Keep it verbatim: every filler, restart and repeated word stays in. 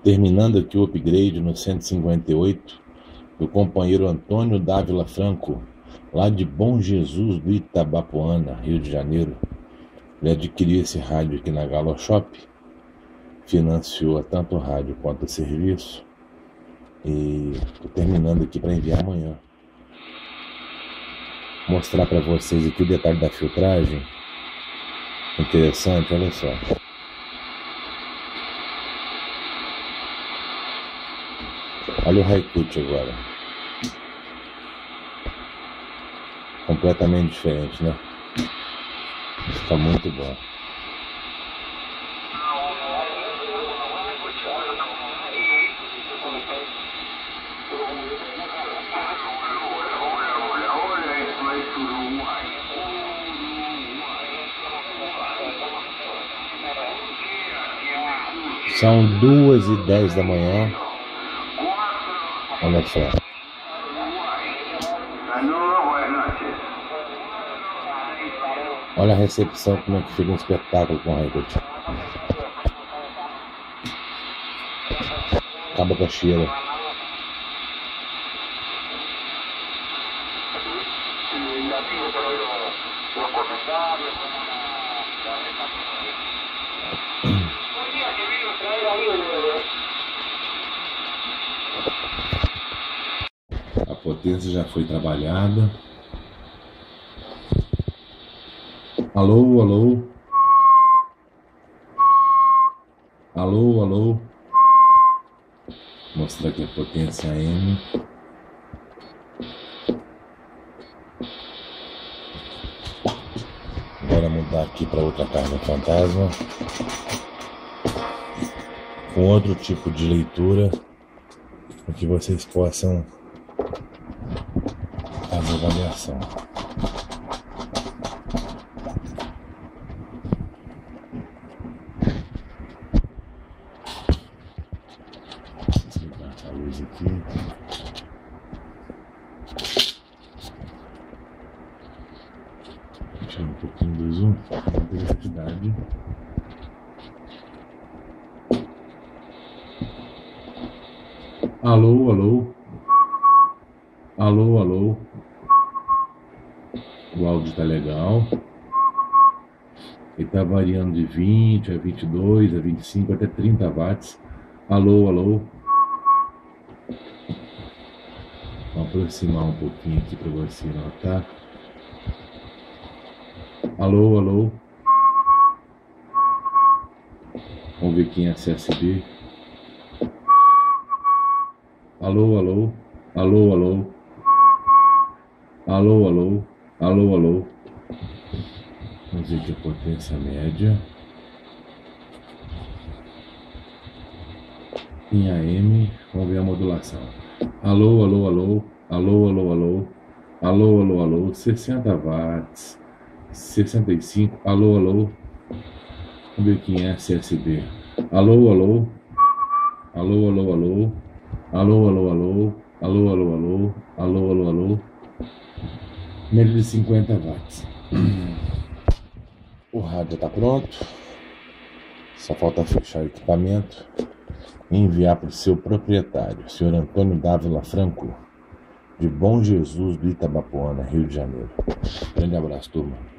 Terminando aqui o upgrade no cento e cinquenta e oito do companheiro Antônio Dávila Franco, lá de Bom Jesus do Itabapoana, Rio de Janeiro. Ele adquiriu esse rádio aqui na Galoshop, financiou tanto o rádio quanto o serviço, e estou terminando aqui para enviar amanhã. Mostrar para vocês aqui o detalhe da filtragem. Interessante, olha só. Olha o Raikut agora. Completamente diferente, né? Está muito bom. São duas e dez da manhã. Olha só. Olha a recepção, como é que fica um espetáculo com o Raikut. Acaba com a cheira. A potência já foi trabalhada. Alô, alô. Alô, alô. Vou mostrar aqui a potência A M. Agora mudar aqui para outra carga fantasma, com outro tipo de leitura, para que vocês possam fazer avaliação. Desligar a luz aqui. Tirar um pouquinho do zoom, para ter identidade. Alô, alô. Alô, alô. O áudio tá legal. Ele tá variando de vinte a vinte e dois, a vinte e cinco, até trinta watts. Alô, alô. Vou aproximar um pouquinho aqui para você notar. Alô, alô. Vamos ver quem é C S B. Alô, alô. Alô, alô. Alô, alô. Alô, alô. Vamos ver aqui a potência média. Em A M, vamos ver a modulação. Alô, alô, alô. Alô, alô, alô. Alô, alô, alô. sessenta watts. sessenta e cinco. Alô, alô. Vamos ver quem é C S B. Alô, alô. Alô, alô, alô. Alô, alô, alô. Alô, alô, alô. Alô, alô, alô. Menos de cinquenta watts. O rádio está pronto. Só falta fechar o equipamento e enviar para o seu proprietário, senhor Antônio Dávila Franco, de Bom Jesus do Itabapoana, Rio de Janeiro. Grande abraço, turma.